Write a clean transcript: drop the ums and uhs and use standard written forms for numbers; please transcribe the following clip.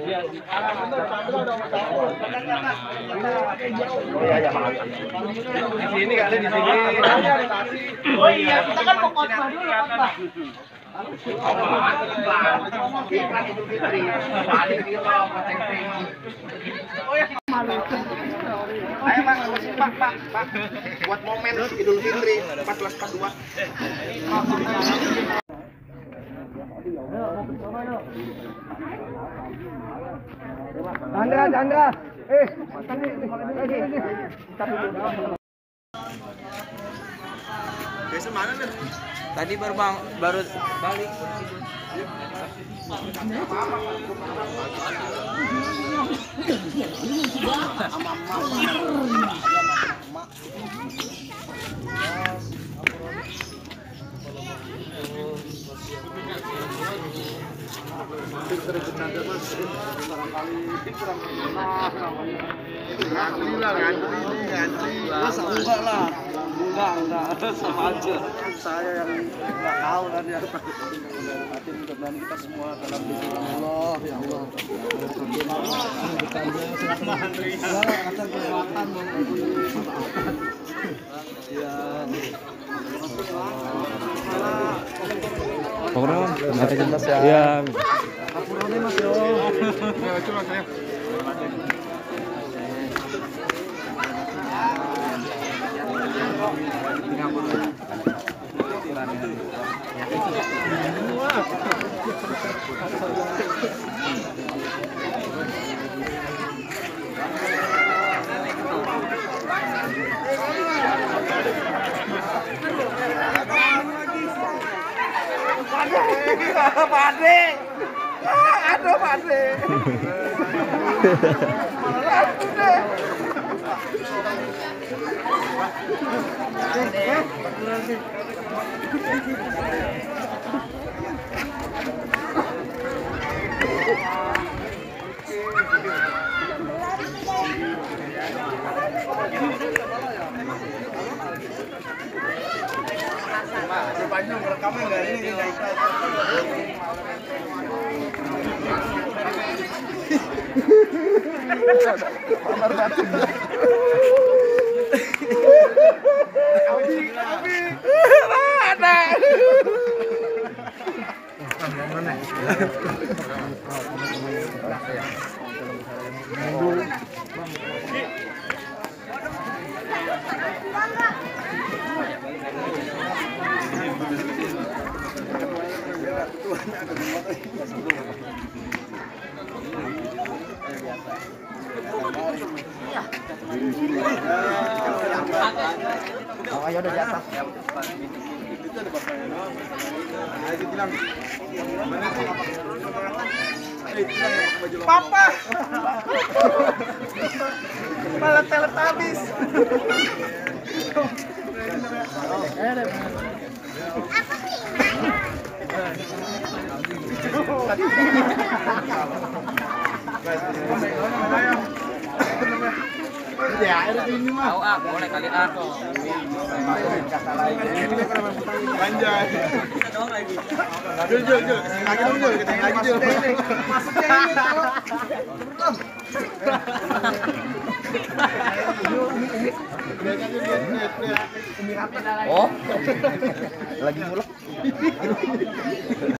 Iya, maaf. Di sini kali di sini. Oh iya, kita kan mau khotbah dulu khotbah. Ayo Pak, buat momen Idul Fitri 1442. Chandra. Biasa mana nih? Tadi baru balik. Ngantri. Masa enggak lah. Enggak, sama aja. Saya yang enggak tahu kan ya. Hati mudah-mudahan kita semua dalam lindungan Allah, ya Allah. Program, ya. Apurannya Mas yo. Ya, coba saya. Pade. Aduh Pade. Panjang rekaman enggak ini ayo udah di atas. Itu ada bapaknya doang. Ayo bilang. Papa. Malah telet habis. Ya, air ini mah. Tahu boleh kali Panjang. Jul. Lagi dong Jul, kita lagi Jul. Maksudnya ini kalau Oh, lagi mulek.